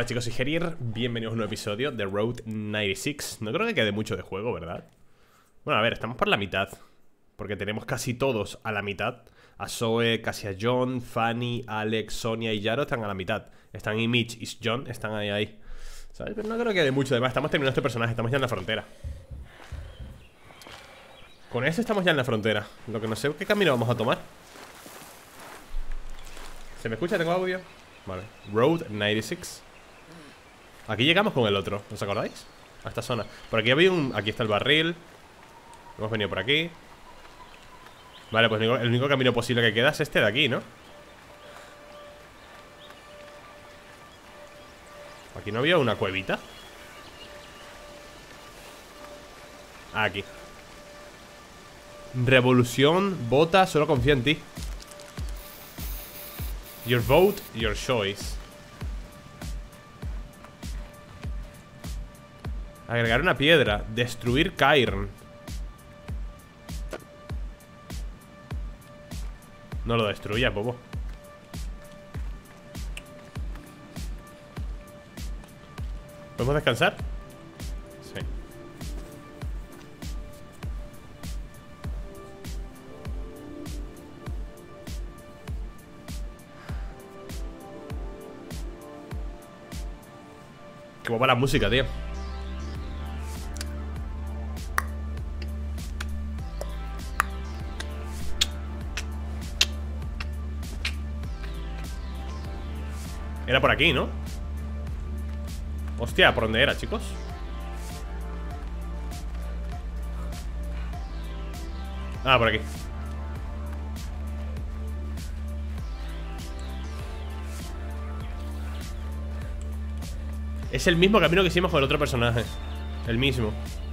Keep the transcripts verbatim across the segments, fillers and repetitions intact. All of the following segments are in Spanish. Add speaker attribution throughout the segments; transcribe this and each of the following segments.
Speaker 1: Hola chicos, soy Gerier, bienvenidos a un nuevo episodio de Road noventa y seis. No creo que quede mucho de juego, ¿verdad? Bueno, a ver, estamos por la mitad, porque tenemos casi todos a la mitad. A Zoe, casi a John, Fanny, Alex, Sonia y Yaro están a la mitad. Están y Mitch y John están ahí, ahí, ¿sabes? Pero no creo que quede mucho. Además, estamos terminando este personaje, estamos ya en la frontera. Con este estamos ya en la frontera. Lo que no sé qué camino vamos a tomar. ¿Se me escucha? ¿Tengo audio? Vale, Road noventa y seis. Aquí llegamos con el otro, ¿os acordáis? A esta zona. Por aquí había un... Aquí está el barril. Hemos venido por aquí. Vale, pues el único camino posible que queda es este de aquí, ¿no? Aquí no había una cuevita. Ah, aquí. Revolución, vota, solo confía en ti. Your vote, your choice. Agregar una piedra. Destruir Cairn. No lo destruyas, bobo. ¿Podemos descansar? Sí. Qué guapa la música, tío. Era por aquí, ¿no? Hostia, ¿por dónde era, chicos? Ah, por aquí. Es el mismo camino que hicimos con el otro personaje. El mismo.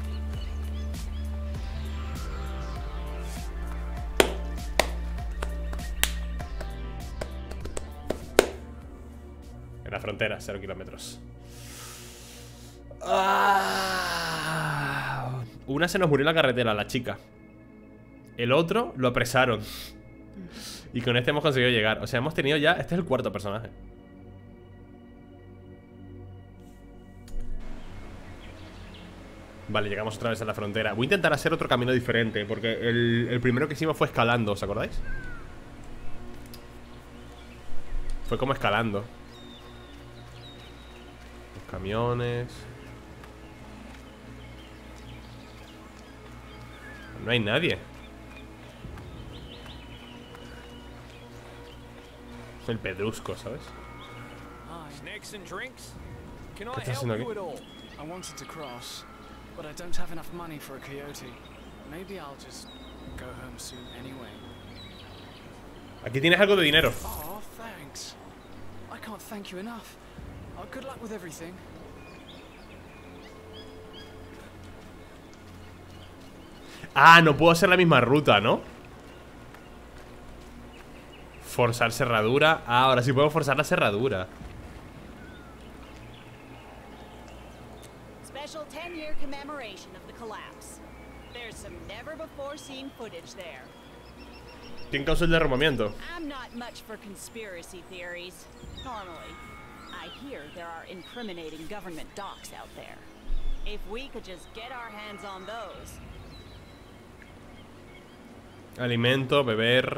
Speaker 1: La frontera, cero kilómetros. Ah. Una se nos murió en la carretera, la chica. El otro lo apresaron. Y con este hemos conseguido llegar. O sea, hemos tenido ya... Este es el cuarto personaje. Vale, llegamos otra vez a la frontera. Voy a intentar hacer otro camino diferente, porque el, el primero que hicimos fue escalando, ¿os acordáis? Fue como escalando. Camiones. No hay nadie. Es el pedrusco, ¿sabes? ¿Qué estás haciendo aquí? Aquí tienes algo de dinero.
Speaker 2: Oh, good luck with everything.
Speaker 1: Ah, no puedo hacer la misma ruta, ¿no? Forzar cerradura. Ah, ahora sí puedo forzar la cerradura.
Speaker 3: Special ten year commemoration of the collapse. There's some never before seen footage there.
Speaker 1: ¿Quién causó el derrumbamiento?
Speaker 3: I'm not much for conspiracy theories normally. I hear there are incriminating government docs out there. If we could just get our hands on those.
Speaker 1: Alimento, beber.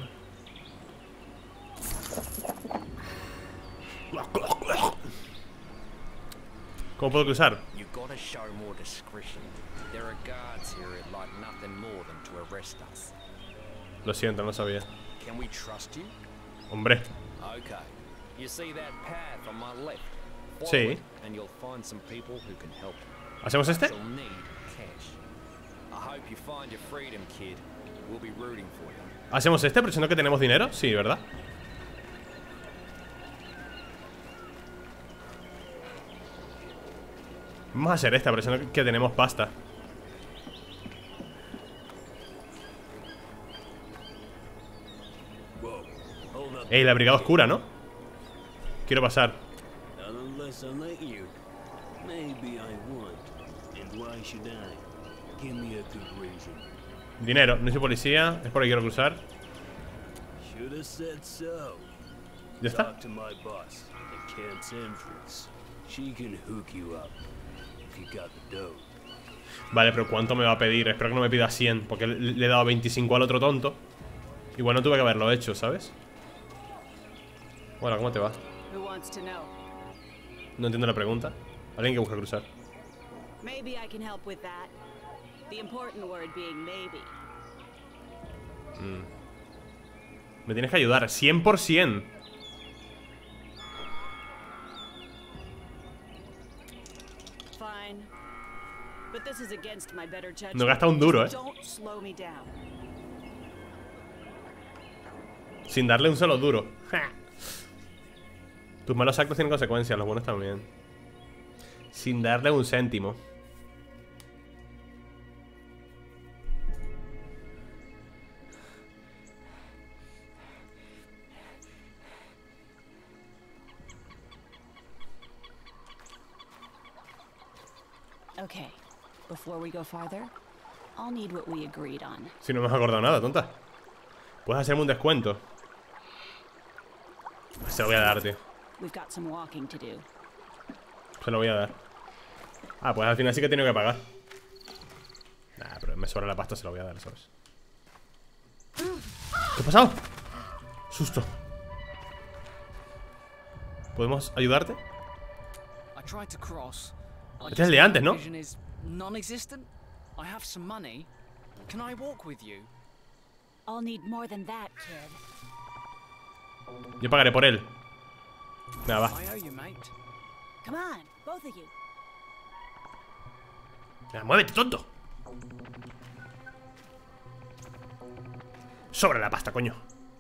Speaker 1: ¿Cómo puedo cruzar?
Speaker 4: You gotta show more discretion. There are guards here who'd like nothing more than to arrest us.
Speaker 1: Lo siento, no sabía.
Speaker 4: Can we trust you?
Speaker 1: Hombre.
Speaker 4: Okay. You see that path on my left?
Speaker 1: Sí.
Speaker 4: And you'll find some people who can help you.
Speaker 1: ¿Hacemos este?
Speaker 4: You'll need cash. I hope you find your freedom, kid. We'll be rooting for you.
Speaker 1: ¿Hacemos este? Pero que tenemos dinero. Sí, ¿verdad? Vamos a hacer esta, pero que tenemos pasta. Ey, la brigada oscura, ¿no? Quiero pasar. Dinero, no soy policía. Es por ahí que quiero cruzar. Ya está.
Speaker 5: She can hook you up if you got the dough.
Speaker 1: Vale, pero ¿cuánto me va a pedir? Espero que no me pida cien, porque le le he dado veinticinco al otro tonto. Igual no tuve que haberlo hecho, ¿sabes? Hola, ¿cómo te va?
Speaker 3: Who wants to know?
Speaker 1: No entiendo la pregunta. Alguien que busca cruzar.
Speaker 3: Maybe I can help with that. The important word being maybe.
Speaker 1: Me tienes que ayudar, cien por cien.
Speaker 3: Fine. But this is against my better judgment.
Speaker 1: No gasta un duro, eh.
Speaker 3: Don't slow me down.
Speaker 1: Sin darle un solo duro. Ja. Tus malos actos tienen consecuencias, los buenos también. Sin darle un céntimo.
Speaker 3: Okay. Before we go farther, I'll need what we agreed on.
Speaker 1: Si no me has acordado nada, tonta. Puedes hacerme un descuento. Se lo voy a dar, tío.
Speaker 3: We've got some walking to do.
Speaker 1: Se lo voy a dar. Ah, pues al final sí que he tenido que pagar. Nah, pero me sobra la pasta, se lo voy a dar, ¿sabes? ¿Qué ha pasado? Susto. ¿Podemos ayudarte?
Speaker 2: I tried to cross. I
Speaker 1: Este es el de antes, ¿no?
Speaker 2: vision is non-existent. I have some money. Can I walk with you?
Speaker 3: I'll need more than that, kid.
Speaker 1: Yo pagaré por él. Nada, va.
Speaker 2: I owe you, mate.
Speaker 3: Come on, both of you.
Speaker 1: Venga, muévete, tonto. Sobra la pasta, coño.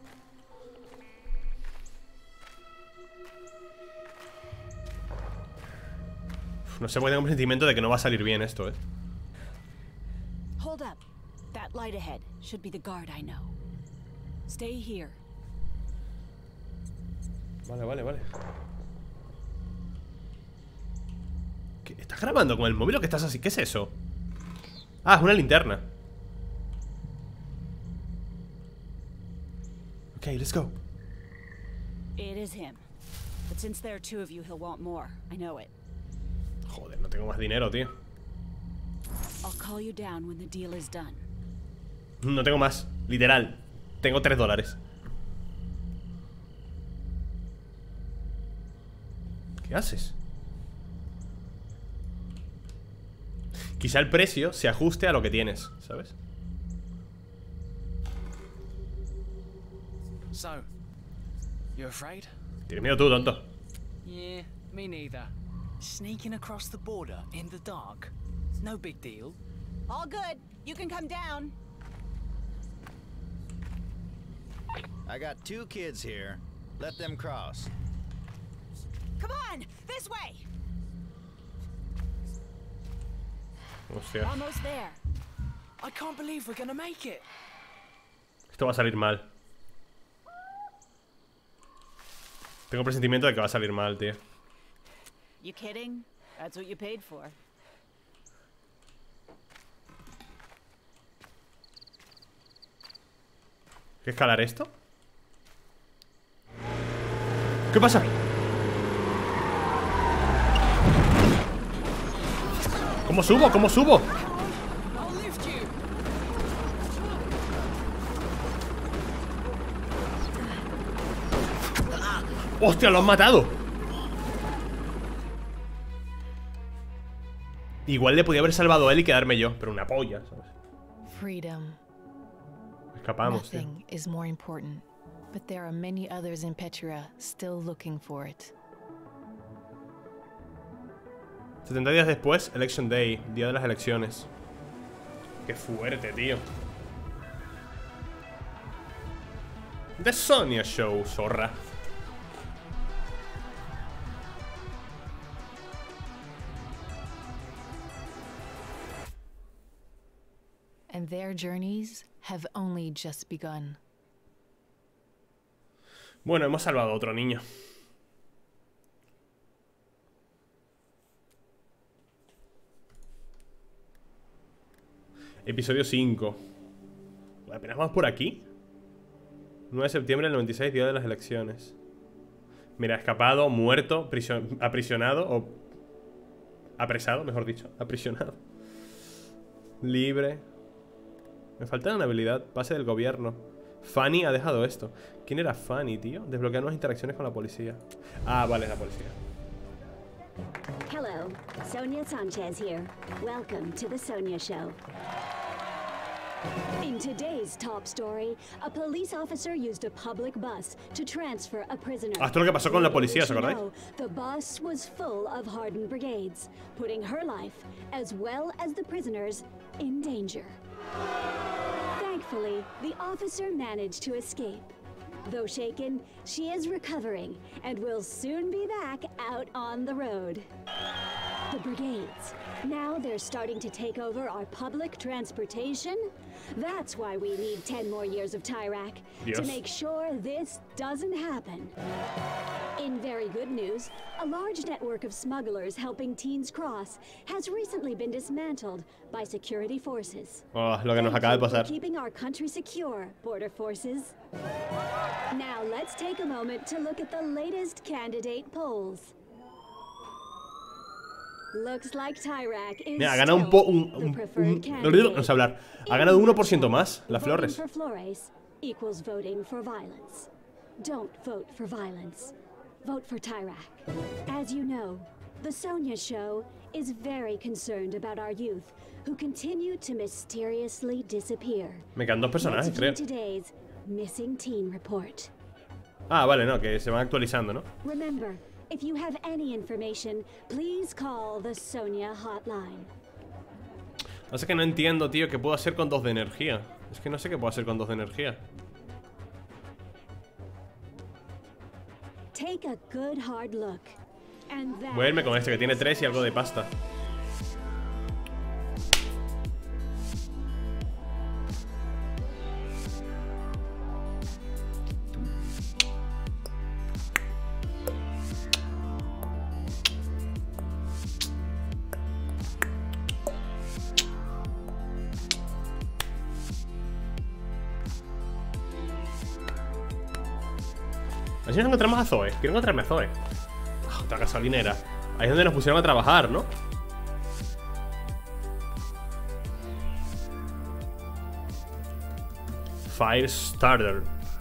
Speaker 1: Uf, no sé por qué tengo un sentimiento de que no va a salir bien esto, eh.
Speaker 3: Hold up. That light ahead should be the guard I know. Stay here.
Speaker 1: Vale, vale, vale. ¿Qué? ¿Estás grabando con el móvil o qué estás así? ¿Qué es eso? Ah, es una linterna. Ok, let's go.
Speaker 3: It is him. But since there are two of you, he'll want more. I know it.
Speaker 1: Joder, no tengo más dinero, tío.
Speaker 3: I'll call you down when the deal is done.
Speaker 1: No tengo más, literal. Tengo tres dólares. ¿Qué haces? Quizá el precio se ajuste a lo que tienes, ¿sabes?
Speaker 2: So, you afraid?
Speaker 1: Tienes miedo tú, tonto.
Speaker 2: Yeah, me neither. Sneaking across the border in the dark. No big deal.
Speaker 3: All good. You can come down.
Speaker 6: I got two kids here. Let them cross.
Speaker 3: Come on, this way.
Speaker 1: Hostia.
Speaker 3: Almost there.
Speaker 2: I can't believe we're gonna make it.
Speaker 1: Esto va a salir mal. Tengo presentimiento de que va a salir mal, tío.
Speaker 3: You kidding? That's what you paid for.
Speaker 1: ¿Qué escalar esto? ¿Qué pasa? ¿Cómo subo? ¿Cómo subo?
Speaker 2: I'll lift you.
Speaker 1: ¡Hostia, lo han matado! Igual le podía haber salvado a él y quedarme yo, pero una polla, ¿sabes?
Speaker 7: Freedom.
Speaker 1: Escapamos, tío.
Speaker 7: Nothing is more important, but there are many others in Petra still looking for it.
Speaker 1: setenta días después, Election Day, día de las elecciones. Qué fuerte, tío. The Sonia Show, zorra.
Speaker 7: And their journeys have only just begun.
Speaker 1: Bueno, hemos salvado a otro niño. Episodio cinco. Apenas vamos por aquí. nueve de septiembre del noventa y seis, día de las elecciones. Mira, escapado, muerto, prisión, aprisionado o... apresado, mejor dicho. Aprisionado. Libre. Me falta una habilidad. Pase del gobierno. Fanny ha dejado esto. ¿Quién era Fanny, tío? Desbloquear nuevas interacciones con la policía. Ah, vale, la policía.
Speaker 8: Hello, Sonia Sanchez here. Welcome to the Sonia Show. In today's top story, a police officer used a public bus to transfer a prisoner.
Speaker 1: Hasta lo que pasó con la policía, ¿os acordáis?
Speaker 8: The bus was full of hardened brigades, putting her life, as well as the prisoners, in danger. Thankfully, the officer managed to escape. Though shaken, she is recovering and will soon be back out on the road. The brigades. Now they're starting to take over our public transportation. That's why we need ten more years of Tyrak
Speaker 1: Yes.
Speaker 8: to make sure this doesn't happen. In very good news, a large network of smugglers helping teens cross has recently been dismantled by security forces.
Speaker 1: Oh, lo que nos
Speaker 8: Thank
Speaker 1: acaba de
Speaker 8: you for
Speaker 1: pasar.
Speaker 8: keeping our country secure, border forces. Now let's take a moment to look at the latest candidate polls. Looks like Tyrak is
Speaker 1: Mira, ha ganado un
Speaker 8: still
Speaker 1: po... Un,
Speaker 8: the
Speaker 1: un,
Speaker 8: preferred
Speaker 1: un-
Speaker 8: candidate.
Speaker 1: no sé hablar. Ha ganado un uno por ciento más, las flores.
Speaker 8: Voting for Flores equals voting for violence. Don't vote for violence. Vote for Tyrak. As you know, the Sonia Show is very concerned about our youth who continue to mysteriously disappear.
Speaker 1: Me quedan dos personajes,
Speaker 8: Let's
Speaker 1: creo.
Speaker 8: do today's Missing Teen Report.
Speaker 1: Ah, vale, no, que se van actualizando, ¿no?
Speaker 8: Remember, if you have any information, please call the Sonia hotline.
Speaker 1: No sé que no entiendo, tío, qué puedo hacer con dos de energía. Es que no sé qué puedo hacer con dos de energía.
Speaker 8: Take a good hard look. And that
Speaker 1: Voy a irme con este que tiene tres y algo de pasta. A ver si nos encontramos a Zoe. Quiero encontrarme a Zoe. Ah, otra gasolinera. Ahí es donde nos pusieron a trabajar, ¿no? Fire Starter.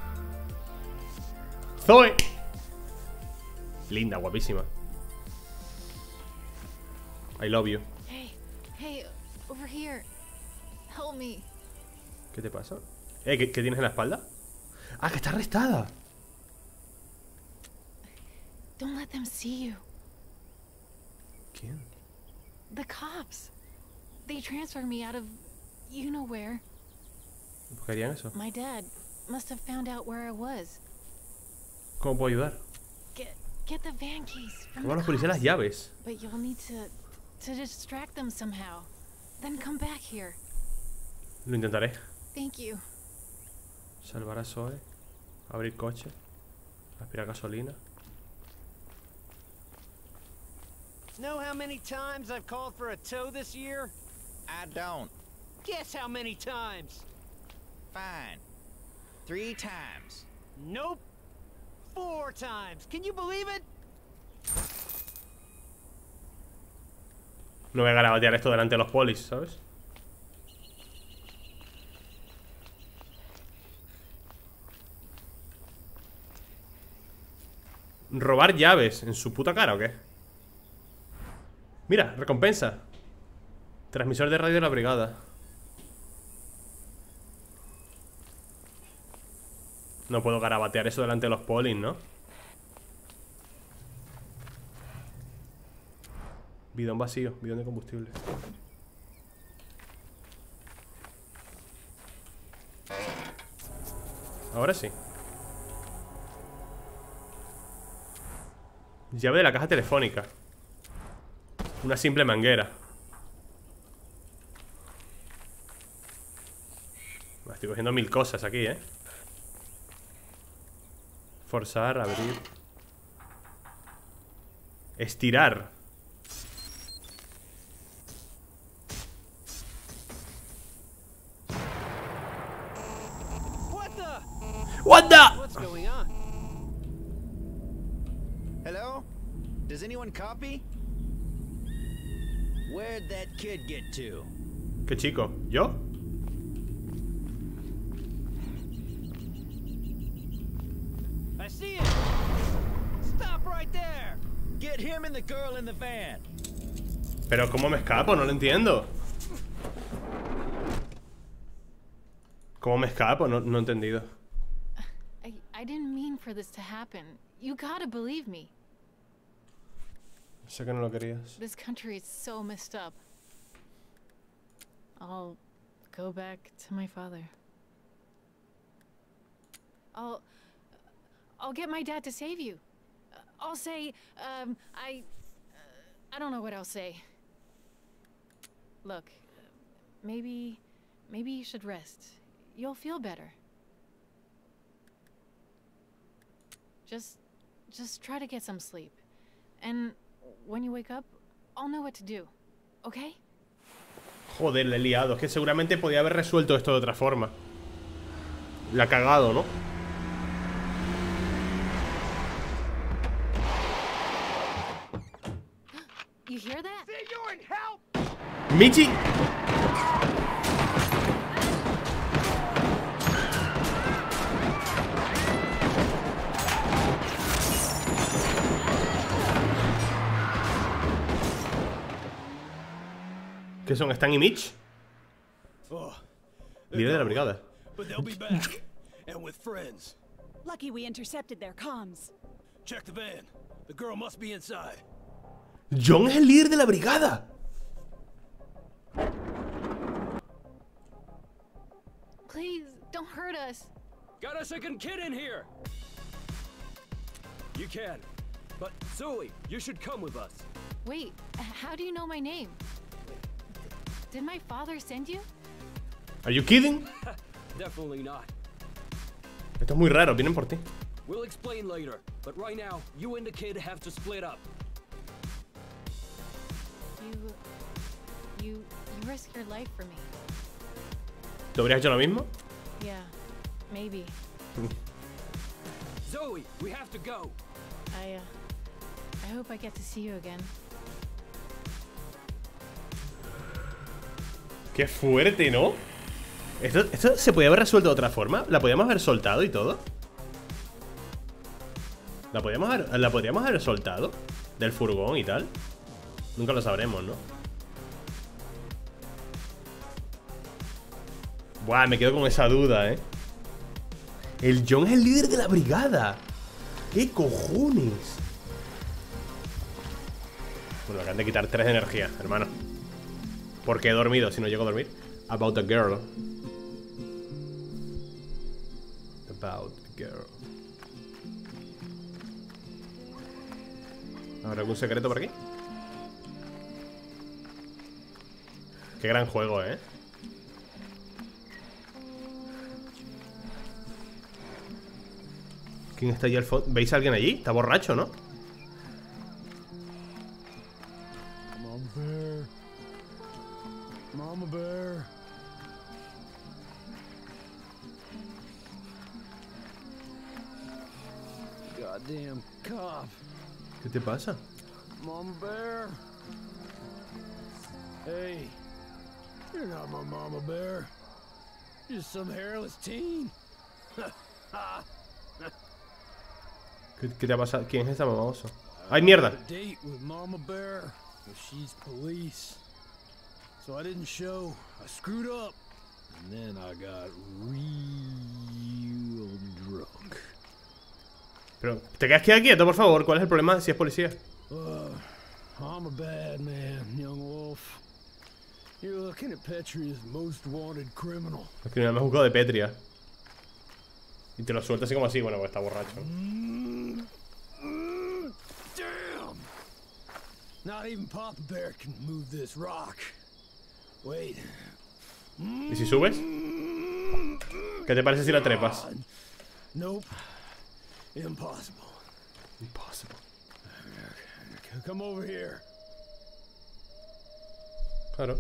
Speaker 1: Zoe. Linda, guapísima. I love you.
Speaker 7: Hey, hey, over here. Help me.
Speaker 1: ¿Qué te pasa? Eh, ¿qué, qué tienes en la espalda? Ah, que está arrestada.
Speaker 7: Don't let them see you.
Speaker 1: ¿Quién?
Speaker 7: The cops. They transferred me out of you know where.
Speaker 1: ¿Por qué harían eso?
Speaker 7: My dad must have found out where I was.
Speaker 1: ¿Cómo puedo ayudar?
Speaker 7: Get get the van keys from
Speaker 1: Vamos a
Speaker 7: the
Speaker 1: los policías las
Speaker 7: cops.
Speaker 1: llaves.
Speaker 7: But you'll need to to distract them somehow. Then come back here.
Speaker 1: Lo intentaré.
Speaker 7: Thank you.
Speaker 1: Salvar a Zoe. Abrir coche. Aspirar gasolina.
Speaker 9: Know how many times I've called for a tow this year?
Speaker 6: I don't.
Speaker 9: Guess how many times?
Speaker 6: Fine. Three times.
Speaker 9: Nope. Four times. Can you believe it?
Speaker 1: No voy a garabatear esto delante de los polis, ¿sabes? ¿Robar llaves en su puta cara o qué? Mira, recompensa. Transmisor de radio de la brigada. No puedo garabatear eso delante de los polis, ¿no? Bidón vacío, bidón de combustible. Ahora sí. Llave de la caja telefónica. Una simple manguera. Estoy cogiendo mil cosas aquí, ¿eh? Forzar, abrir. Estirar.
Speaker 9: What the?
Speaker 1: What the?
Speaker 9: What's going on?
Speaker 6: Hello? Does anyone copy? Where'd that kid get to?
Speaker 1: ¿Qué chico? ¿Yo?
Speaker 9: I see it. Stop right there.
Speaker 6: Get him and the girl in the van.
Speaker 1: Pero ¿cómo me escapo? No lo entiendo. ¿Cómo me escapo? No, no he entendido.
Speaker 7: I, I didn't mean for this to happen. You gotta believe me.
Speaker 1: Sé que no lo querías.
Speaker 7: This country is so messed up. I'll go back to my father. I'll... I'll get my dad to save you. I'll say, um, I... Uh, I don't know what I'll say. Look, maybe... Maybe you should rest. You'll feel better. Just... Just try to get some sleep. And when you wake up, I'll know what to do. Okay?
Speaker 1: Joder, le he liado. Es que seguramente podía haber resuelto esto de otra forma. La ha cagado, ¿no?
Speaker 7: You hear that?
Speaker 9: See you and help.
Speaker 1: ¡Michi! ¿Qué son? ¿Stan y Mitch? Líder de la brigada.
Speaker 5: But they'll be back. And with friends.
Speaker 3: Lucky we intercepted their comms.
Speaker 5: Check the van. The girl must be inside.
Speaker 1: John es el líder de la brigada.
Speaker 7: Please, don't hurt us.
Speaker 5: Got a second kid in here. You can. But Zoe, you should come with us.
Speaker 7: Wait, how do you know my name? Did my father send you?
Speaker 1: Are you kidding?
Speaker 5: Definitely not.
Speaker 1: Esto es muy raro, vienen por ti.
Speaker 5: We'll explain later, but right now, you and the kid have to split up.
Speaker 7: You... You... You risk your life for me.
Speaker 1: ¿Tú habrías hecho lo mismo?
Speaker 7: Yeah, maybe.
Speaker 5: Zoe, we have to go.
Speaker 7: I, uh... I hope I get to see you again.
Speaker 1: Qué fuerte, ¿no? ¿Esto, ¿Esto se podía haber resuelto de otra forma? ¿La podíamos haber soltado y todo? ¿La podíamos haber, ¿La podríamos haber soltado? Del furgón y tal. Nunca lo sabremos, ¿no? Buah, me quedo con esa duda, ¿eh? El John es el líder de la brigada. ¿Qué cojones? Bueno, me acaban de quitar tres de energía, hermano. ¿Por qué he dormido si no llego a dormir? About a girl. About a girl. ¿Habrá algún secreto por aquí? Qué gran juego, ¿eh? ¿Quién está allí al fondo? ¿Veis a alguien allí? Está borracho, ¿no?
Speaker 5: Mama Bear. Mama Bear. Goddamn cop.
Speaker 1: ¿Qué te pasa?
Speaker 5: Mama Bear. Hey, you're not my Mama Bear. You're just some hairless teen.
Speaker 1: ¿Qué, qué te ha pasado? ¿Quién es esta mamaoso? ¡Ay, mierda!
Speaker 5: Date with Mama Bear, but she's police. So I didn't show. I screwed up. And then I got real drunk.
Speaker 1: Pero, ¿te quedas quieto, por favor? ¿Cuál es el problema si es policía?
Speaker 5: Uh, I'm a bad man, young wolf. You're looking at Petria's most wanted criminal.
Speaker 1: El criminal me ha juzgado de Petria. Y te lo suelta así como así, bueno, porque está borracho.
Speaker 5: Mm, mm, damn! Not even Papa Bear can move this rock. Wait.
Speaker 1: ¿Y si subes? ¿Qué te parece si la trepas?
Speaker 5: Nope. Impossible.
Speaker 1: Impossible.
Speaker 5: Come over here.
Speaker 1: Claro.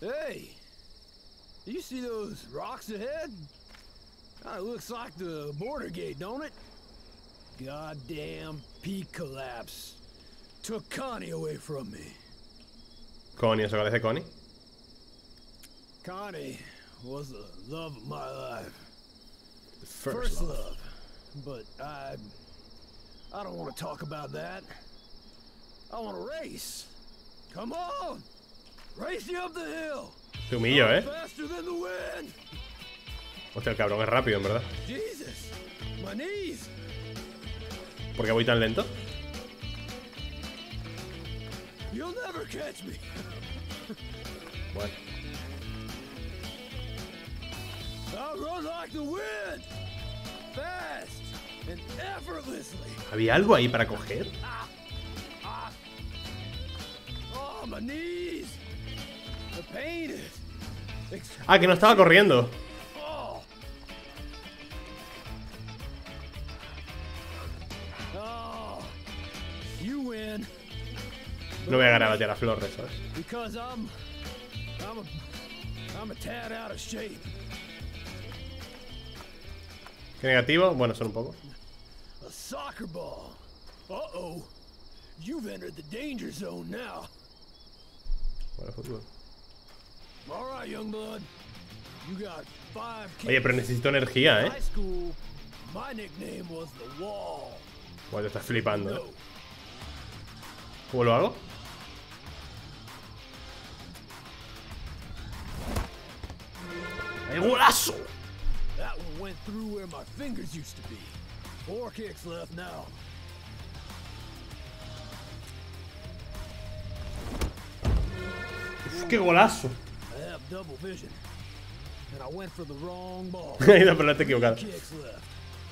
Speaker 5: Hey, you see those rocks ahead? Ah, it looks like the border gate, don't it? Goddamn peak collapse. Took Connie away from me.
Speaker 1: Connie, ¿eso parece Connie?
Speaker 5: Connie was the love of my life.
Speaker 1: The first, love.
Speaker 5: love. But I... I don't want to talk about that. I want to race. Come on! Race you up the hill!
Speaker 1: Te humillo, ¿eh?
Speaker 5: Faster than the wind!
Speaker 1: Hostia, el cabrón es rápido, en verdad.
Speaker 5: Jesus! My knees!
Speaker 1: ¿Por qué voy tan lento?
Speaker 5: You'll never catch me!
Speaker 1: Bueno.
Speaker 5: I'll run like the wind! Fast and effortlessly!
Speaker 1: ¿Había algo ahí para coger?
Speaker 5: Ah, ah. Oh, my knees! The pain is...
Speaker 1: Ah, que no estaba corriendo.
Speaker 5: Oh. Oh. You win.
Speaker 1: No voy a ganar a tirar flores, ¿sabes?
Speaker 5: Because I'm... I'm a... I'm a tad out of shape.
Speaker 1: ¿Qué negativo? Bueno, son un poco.
Speaker 5: A soccer ball. Uh-oh. You've entered the danger zone now.
Speaker 1: Bueno, fútbol.
Speaker 5: All right, young blood. You got five kids.
Speaker 1: Oye, pero necesito energía,
Speaker 5: In
Speaker 1: ¿eh?
Speaker 5: high school, my nickname was the Wall.
Speaker 1: Bueno, te estás flipando, ¿eh?
Speaker 5: No.
Speaker 1: ¿Cómo lo hago? ¡El golazo!
Speaker 5: That one went through where my fingers used to be. Four kicks left now.
Speaker 1: Uf, ¡qué golazo!
Speaker 5: I have double vision, and I went for the wrong ball.
Speaker 1: He ido por la equivocada.
Speaker 5: Kicks left.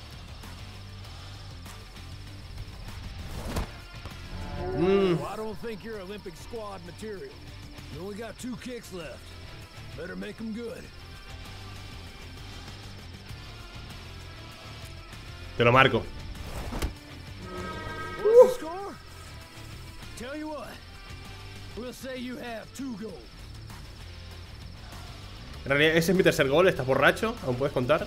Speaker 1: Mm.
Speaker 5: Oh, I don't think you're Olympic squad material. You only got two kicks left. Better make them good.
Speaker 1: Te lo marco.
Speaker 5: What's the score? Tell you what, we'll say you have two goals.
Speaker 1: En realidad, ese es mi tercer gol. Estás borracho. Aún puedes contar.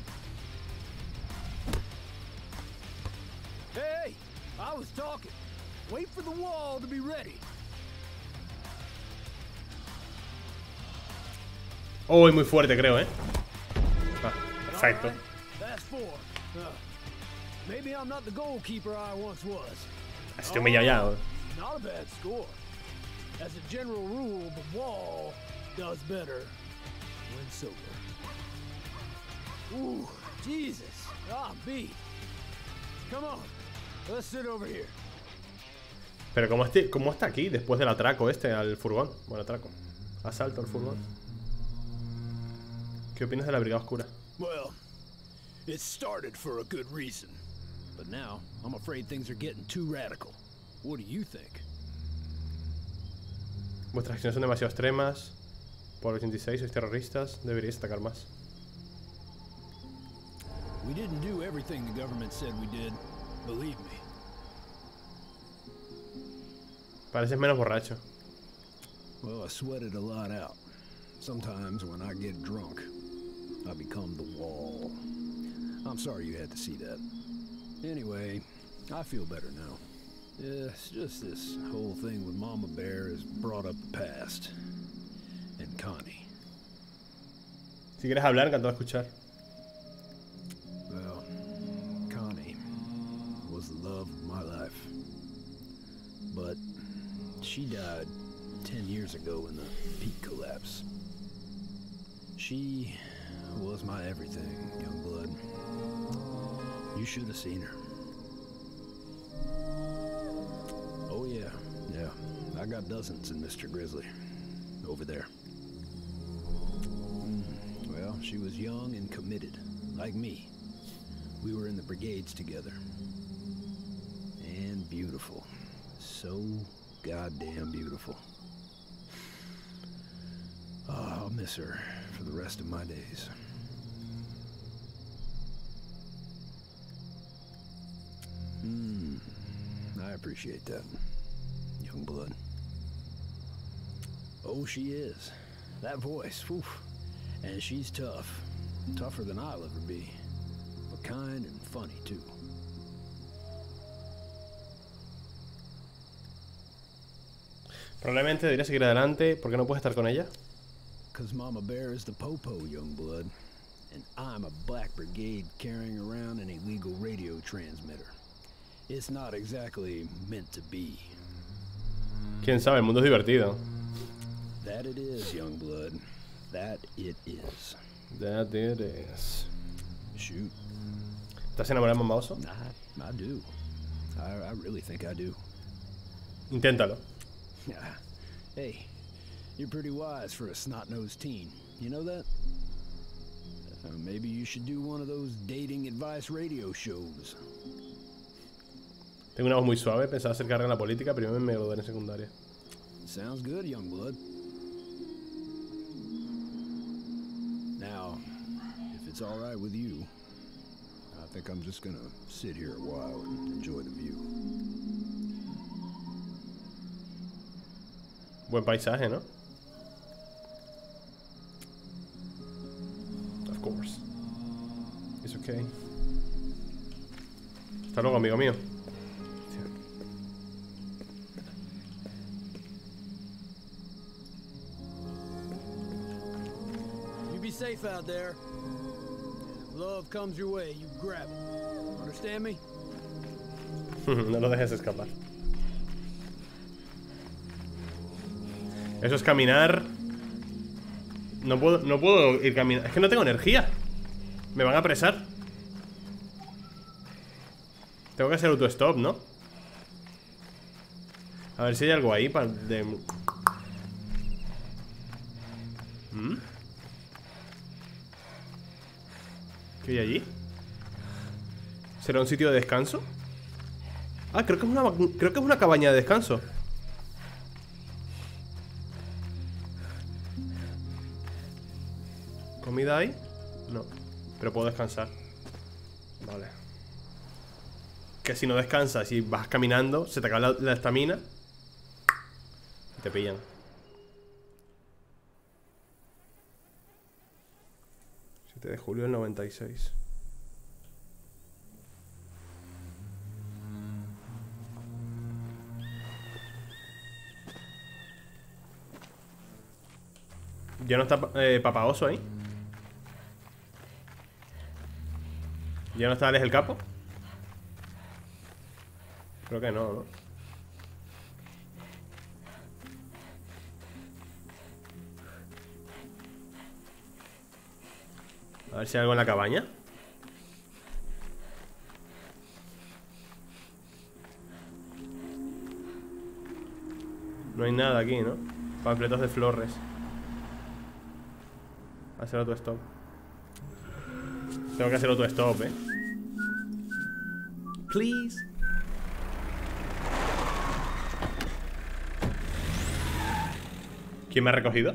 Speaker 5: Hey, I was talking. Wait for the wall to be ready.
Speaker 1: Oh, es muy fuerte, creo, ¿eh? Ah, perfecto.
Speaker 5: All right, that's four. Uh, maybe I'm not the goalkeeper I once was.
Speaker 1: Estoy humillado ya, ¿eh?
Speaker 5: Not a bad score. As a general rule, the wall does better when sober. Ooh, Jesus. Ah, I'm beat. Come on, let's sit over here.
Speaker 1: Pero ¿cómo, este, ¿cómo está aquí después del atraco este al furgón? Bueno, atraco. Asalto al furgón. ¿Qué opinas de la Brigada Oscura?
Speaker 5: Well, it started for a good reason. But now, I'm afraid things are getting too radical. What do you think?
Speaker 1: Vuestras acciones son demasiado extremas. Por ochenta y seis, sois terroristas. Deberíais atacar más.
Speaker 5: We didn't do everything the government said we did. Believe me.
Speaker 1: Pareces menos borracho.
Speaker 5: Well, I sweated a lot out. Sometimes when I get drunk, I become the wall. I'm sorry you had to see that. Anyway, I feel better now. Yeah, it's just this whole thing with Mama Bear has brought up the past. And Connie.
Speaker 1: Si quieres hablar, encantado de escuchar.
Speaker 5: Well, Connie was the love of my life. But she died ten years ago in the peak collapse. She was my everything, young blood. You should have seen her. Oh yeah, yeah. I got dozens in Mister Grizzly. Over there. Mm, well, she was young and committed, like me. We were in the brigades together. And beautiful. So goddamn beautiful. Oh, I'll miss her for the rest of my days. Hmm. I appreciate that, young blood. Oh, she is. that voice, whew. And she's tough. Tougher than I'll ever be. But kind and funny, too.
Speaker 1: Probablemente debería seguir adelante. ¿Por qué no puedes estar con ella?
Speaker 5: Cause Mama Bear is the popo, young blood. And I'm a Black Brigade carrying around an illegal radio transmitter. It's not exactly meant to be.
Speaker 1: Quién sabe, el mundo es divertido.
Speaker 5: That it is, young blood. That it is.
Speaker 1: That it is.
Speaker 5: Shoot.
Speaker 1: ¿Estás enamorado de Mamá Oso?
Speaker 5: I, I do. I, I really think I do.
Speaker 1: Inténtalo.
Speaker 5: Yeah. Hey, you're pretty wise for a snot-nosed teen. You know that? Uh, maybe you should do one of those dating advice radio shows.
Speaker 1: Tengo una voz muy suave, pensaba hacer carrera en la política, pero yo me gradué en secundaria.
Speaker 5: Sounds good, young blood. Now, if it's all right with you, I think I'm just gonna sit here a while and enjoy the view.
Speaker 1: Buen paisaje, ¿no? Of course. It's okay. Hasta luego, amigo mío.
Speaker 5: You be safe out there. If love comes your way, you grab it. Understand me?
Speaker 1: No lo dejes escapar. Eso es caminar. No puedo, no puedo ir caminando. Es que no tengo energía. Me van a apresar. Tengo que hacer autostop, ¿no? A ver si hay algo ahí para de... ¿Mm? ¿Qué hay allí? ¿Será un sitio de descanso? Ah, creo que es una, creo que es una cabaña de descanso. ¿Comida hay? No. Pero puedo descansar. Vale. Que si no descansas y vas caminando, se te acaba la estamina y te pillan. siete de julio del noventa y seis. ¿Ya no está eh, Papa Oso ahí? ¿Ya no está Alex el Capo? Creo que no, ¿no? A ver si hay algo en la cabaña. No hay nada aquí, ¿no? Panfletos de flores. Hacer otro stop. Tengo que hacer otro stop, eh. Please. ¿Quién me ha recogido?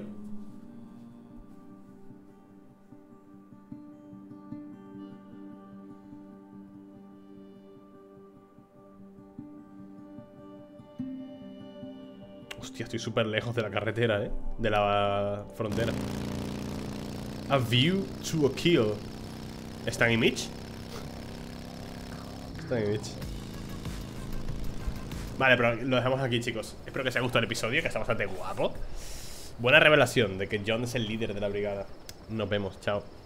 Speaker 1: Hostia, estoy súper lejos de la carretera, eh. De la frontera. A view to a kill. ¿Están en Mitch? Están en Mitch. Vale, pero lo dejamos aquí, chicos. Espero que os haya gustado el episodio, que está bastante guapo. Buena revelación de que John es el líder de la brigada. Nos vemos, chao.